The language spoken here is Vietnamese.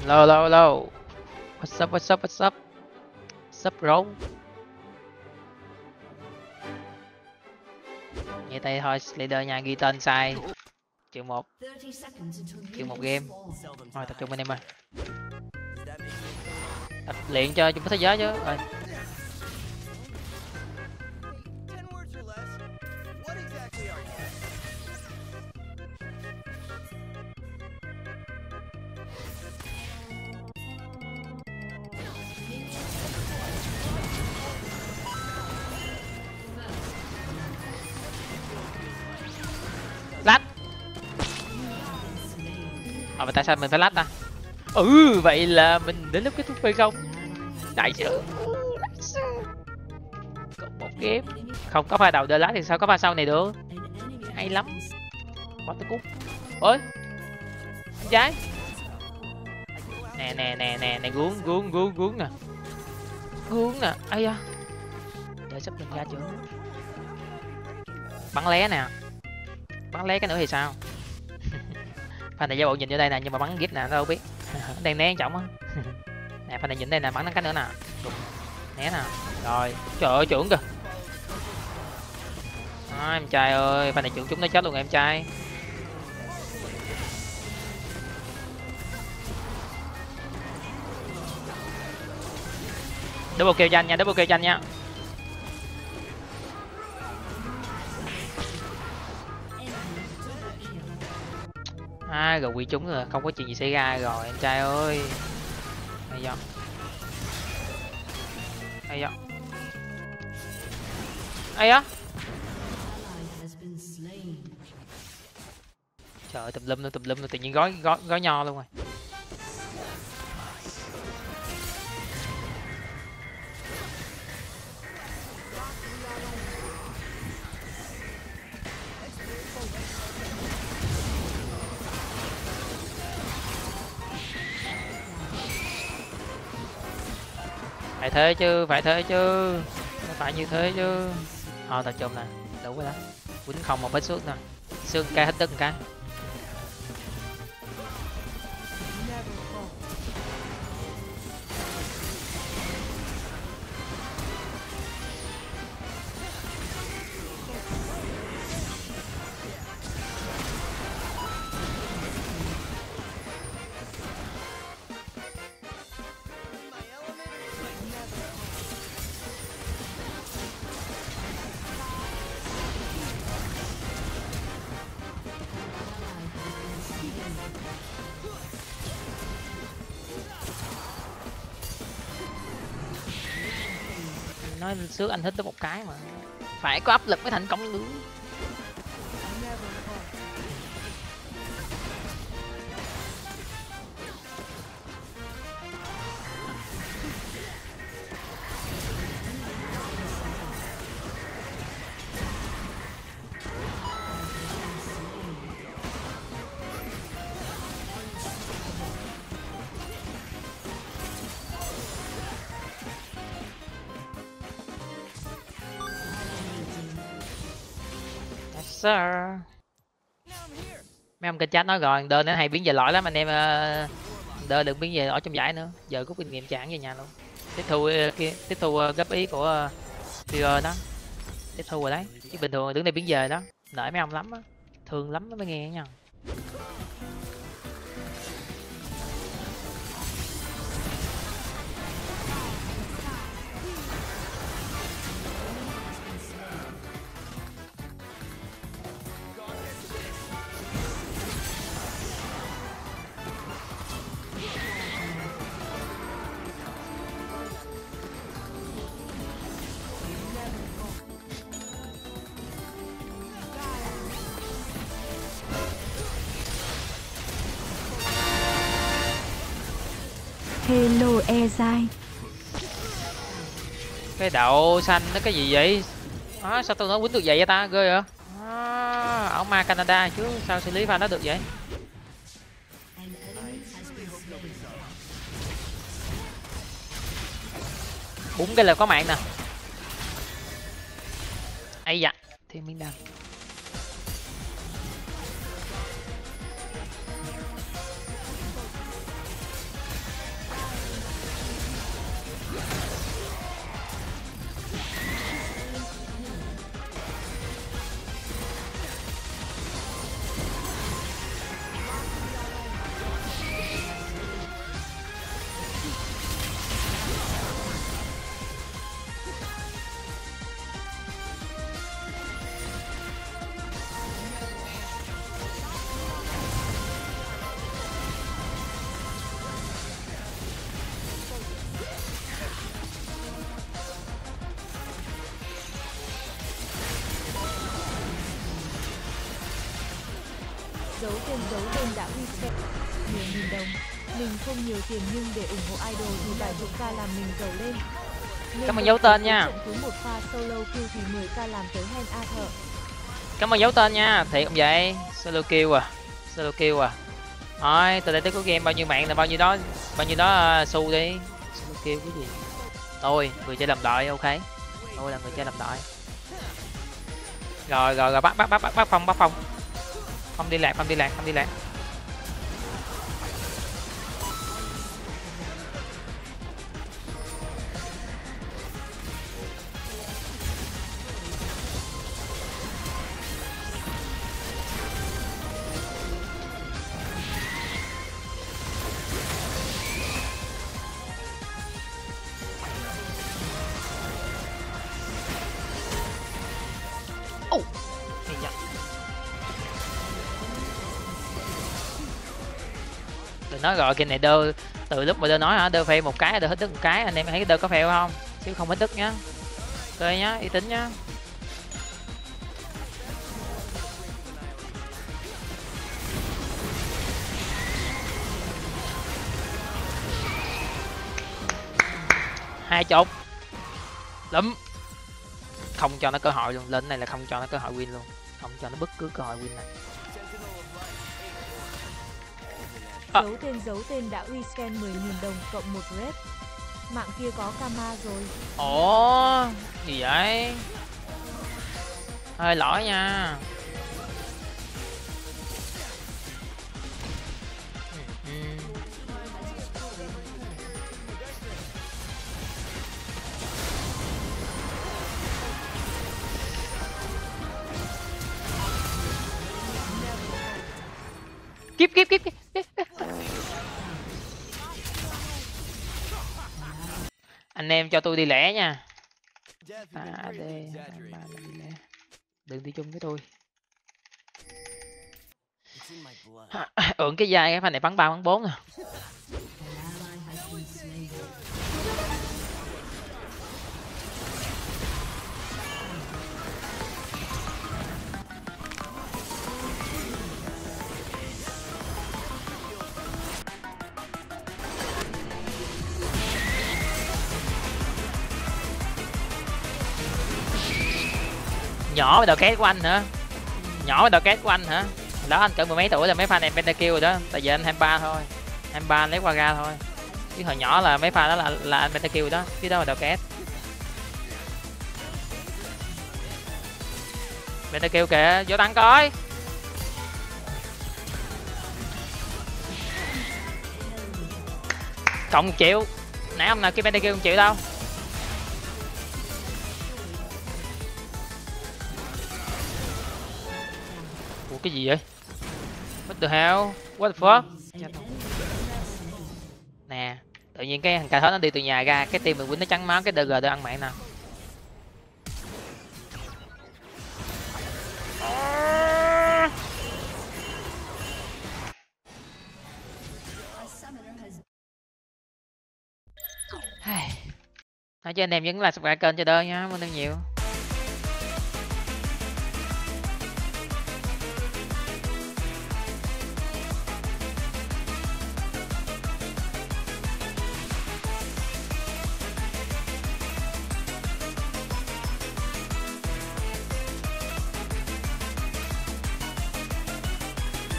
Lâu lâu lâu. What's up, what's up, what's up? What's up bro? Vậy tay thôi, leader nha, ghi tên sai. Chịu một game. Thôi tập trung anh em ơi. Tập luyện cho chúng có thế giới chứ. Rồi. Lách. Mà tại sao mình phải lách ta? Vậy là mình đến lúc kết thúc phải không? Đại sự. Còn một game. Không có pha đầu đỡ lát thì sao có pha sau này được? Hay lắm. Bỏ tôi cút. Ôi. Trái. Nè, guống nè. Guống nè. Ây da. Để sắp mình ra chưa? Bắn lé nè. Bắn lé cái nữa thì sao? Pha này giả bộ nhìn vô đây nè, nhưng mà bắn gít nè, nó đâu biết. Đang né trọng á. Nè, pha này nhìn đây nè, bắn cái nữa nè. Đục. Né nè. Rồi, trời ơi trưởng kìa. Đó, em trai ơi, pha này trưởng chúng nó chết luôn rồi em trai. Double kill cho anh nha, double kill cho anh nha. Rồi quy chúng rồi, không có chuyện gì xảy ra rồi em trai ơi. Hay do. Hay do. Ấy á. Trời ơi, tùm lum tự nhiên gói nho luôn rồi. Phải thế chứ. Phải như thế chứ. Thôi tập trung nè, đủ rồi đó. Quýnh không một vết xước nè. Xương ca hết tức cái. Nói xước anh thích tới một cái mà. Phải có áp lực mới thành công nữa. Sir. Mấy ông kênh chat nói rồi, đơn nó hay biến về lõi lắm anh em. Đơn đừng biến về lõi trong giải nữa, giờ có kinh nghiệm chán về nhà luôn. Tiếp thu góp ý của Tiger đó, tiếp thu rồi đấy, chứ bình thường đứng đây biến về đó nợ mấy ông lắm á, thương lắm mới nghe nha. Hello Ezai. Cái đậu xanh nó cái gì vậy? Sao tôi nói quýnh được vậy vậy ta, ghê vậy? Ổng ma Canada chứ sao xử lý pha nó được vậy? Bốn cái là có mạng nè. Ấy da, thiên miếng đam. Giấu tên đã reset 10.000 đồng. Mình không nhiều tiền nhưng để ủng hộ idol thì vài chục k làm mình giàu lên. Cảm ơn dấu tên nha. Trận cứ một pha solo kill thì 10k làm tới hen a thợ. Cảm ơn dấu tên nha. Thiệt không vậy? Solo kill à. Solo kill à. Thôi, từ đây tới cuối game bao nhiêu mạng là bao nhiêu đó xu đi. Solo kill cái gì? Tôi, người chơi làm đội, ok. Tôi là người chơi làm đội. Rồi bắt Phong. Phong đi lạc. Đừng nói gọi cái này đơ, từ lúc mà đơ nói hả, đơ fail một cái, đơ hết tức một cái, anh em thấy đơ có fail không? Chứ không hết tức nhá. Ok nhá, uy tín nhá. Hai chục lắm, không cho nó cơ hội luôn. Lên này là không cho nó cơ hội win luôn, không cho nó bất cứ cơ hội win này. Giấu tên đã rescan 10.000 đồng cộng 1 red. Mạng kia có Kama rồi. Ủa gì vậy, hơi lỗi nha. Kíp. Anh em cho tôi đi lẻ nha. Đừng đi chung với tôi. Ưởng cái dai cái pha này bắn 3 bắn 4 à. Nhỏ với đầu két của anh hả? Nhỏ với đầu két của anh hả? Đó anh cỡ mười mấy tuổi là mấy pha này pentakill rồi đó. Tại giờ anh 23 thôi, 23 anh lấy qua ra thôi. Chứ hồi nhỏ là mấy pha đó là anh pentakill đó, chứ đó là đầu két. Pentakill kìa, vô tăng coi. Cộng 1 triệu. Nãy ông nào kia pentakill 1 triệu đâu. Ủa cái gì vậy? What the hell? What the fuck? Nè, tự nhiên cái thằng cà thớt nó đi từ nhà ra, cái team mình win nó trắng máu, cái DG được ăn mạng nè. Nói cho anh em nhấn like subscribe kênh cho đỡ nhá, cảm ơn nhiều.